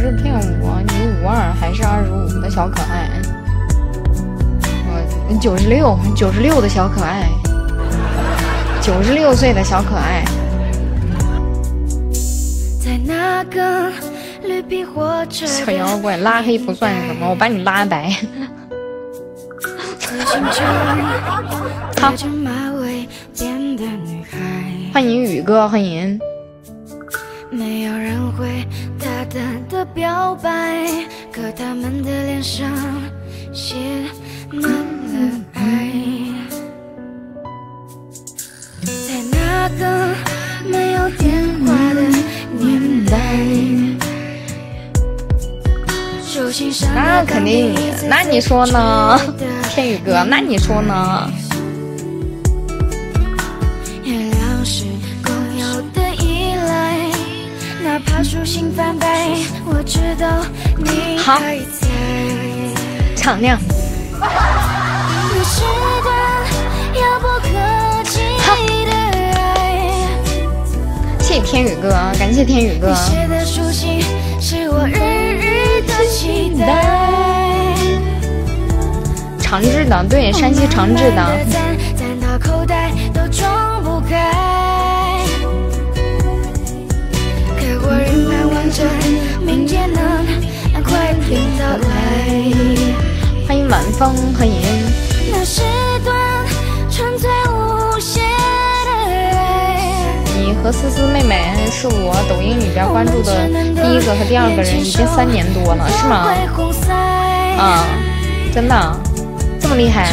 是骗我，你52还是25的小可爱？我96的小可爱，96岁的小可爱。小妖怪拉黑不算什么，我把你拉白。好，欢迎宇哥，欢迎。没有人会大胆的表白，可他们的脸上写满了爱。在那个没有电话的年代，那肯定，那你说呢，天宇哥？那你说呢？好，敞亮。好，谢谢天宇哥，感谢天宇哥。长治的，对，山西长治的。欢迎晚风，欢迎。你和思思妹妹是我抖音里边关注的第一个和第二个人，已经3年多了，是吗？啊，真的这么厉害？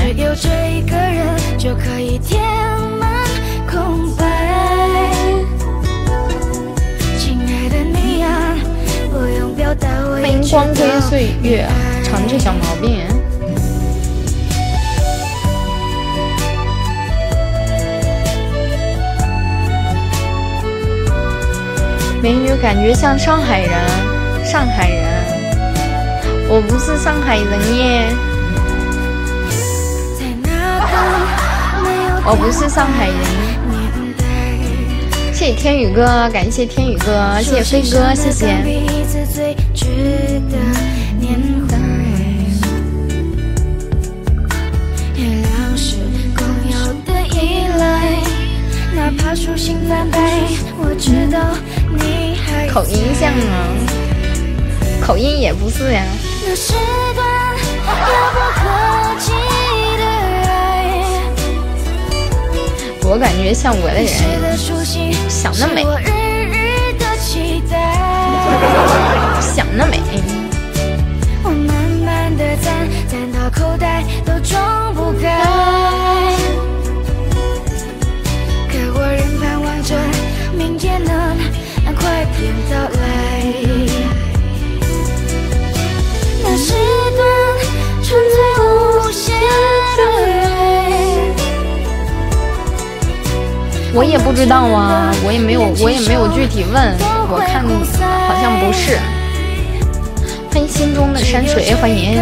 欢迎光辉岁月，长治小毛病。美女感觉像上海人，上海人，我不是上海人耶，我不是上海人。谢谢天宇哥，感谢天宇哥，谢谢飞哥，谢谢。口音像啊，口音也不是呀。我感觉像我的人，想得美，想得美。我慢慢的攒到口袋都装不开，可我仍盼望着明天能快点到来。那是段纯粹无邪的爱。我也不知道啊，我也没有具体问，我看好像不是。欢迎心中的山水，欢迎。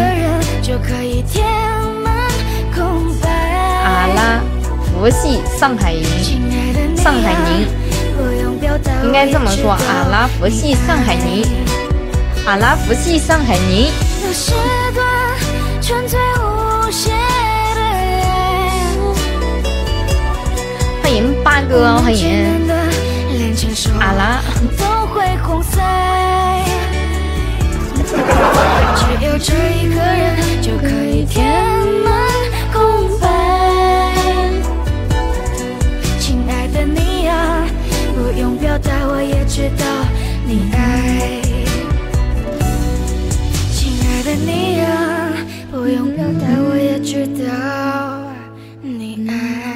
阿拉佛系上海人，上海人应该这么说，阿拉佛系上海人，阿拉佛系上海人。欢迎八哥，欢迎阿拉。只有这一个人就可以填满空白。亲爱的你啊，不用表达我也知道你爱。亲爱的你啊，不用表达我也知道你爱。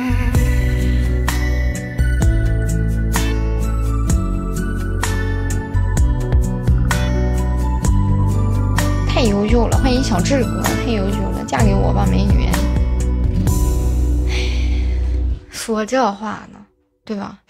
太优秀了，欢迎小智哥，太优秀了，嫁给我吧，美女。说这话呢，对吧？